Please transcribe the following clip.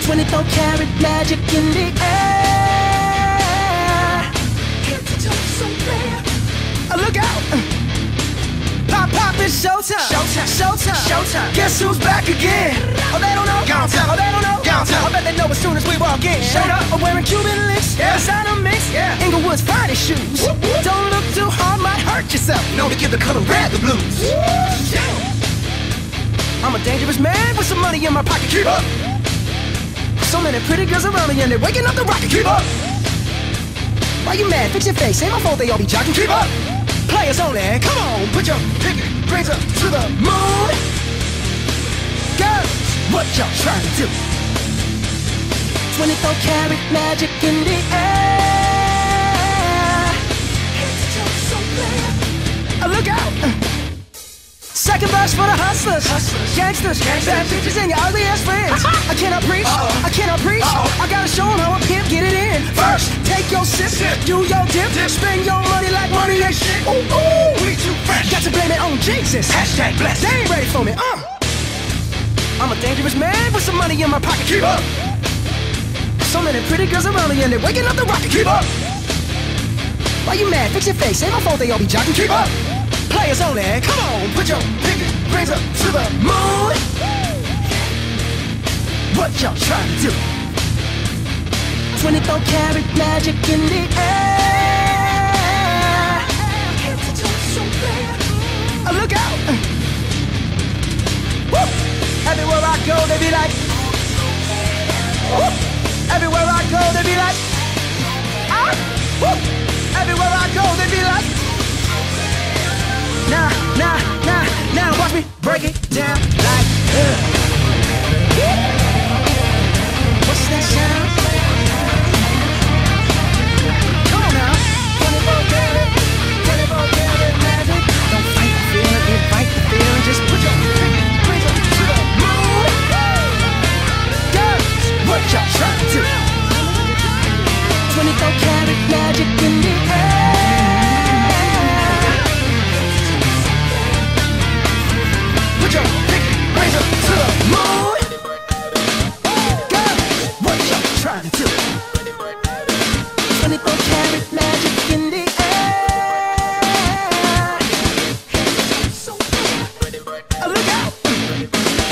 24 karat magic in the air. Head to toe so rare. Look out! Pop, pop, it's showtime. Showtime, showtime, showtime. Guess who's back again? Oh, they don't know. Gone time. Oh, they don't know. Gone time. I bet they know as soon as we walk in. Shut up. I'm wearing Cuban links. Yeah. Designer mix. Yeah. Inglewood's finest shoes. Whoop, whoop. Don't look too hard, might hurt yourself. Known to give the color red the blues. Yeah. I'm a dangerous man with some money in my pocket. Keep up. So many pretty girls around me and they're waking up the rocket. Keep up. Why you mad? Fix your face. Ain't my fault they all be jocking. Keep up. Players only. Come on, put your pinky rings up to the moon. Girls, what y'all trying to do? 24 karat magic in the air. Head to toe so clear. Look out! Second verse for the hustlers, gangsters, bad bitches and your ugly ass friends. I cannot preach, I cannot preach. I gotta show them how a pimp get it in. First, take your sip, do your dip, spend your money like money ain't shit. Ooh, ooh, we too fresh. Got to blame it on Jesus. Hashtag blessed. They ain't ready for me. I'm a dangerous man with some money in my pocket. Keep up. So many pretty girls around me and they're waking up the rocket. Keep up. Why you mad? Fix your face. Ain't my fault they all be jocking. Keep up. Players only. Come on, put your pinky rings up to the moon. What y'all trying to do? 24 karat magic in the air. Head to toe so clear. Look out! Woo! Everywhere I go, they be like. Woo! Everywhere I go, they be like. Ah! Woo! Everywhere I go, they be like. Nah, nah, nah, now watch me break it down like what's that sound? Come on now. 24 karat, 24 karat magic. Don't fight the feeling, invite the feeling. Just put your pinky rings up to the moon. Girls, what y'all trying to do? 24 karat magic in the air. Put your pinky rings up to the moon. Girls, what y'all trying to do? 24 karat magic in the air. Look out!